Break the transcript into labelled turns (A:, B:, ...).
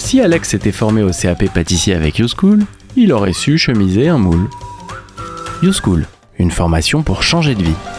A: Si Alex s'était formé au CAP pâtissier avec YouSchool, il aurait su chemiser un moule. YouSchool, une formation pour changer de vie.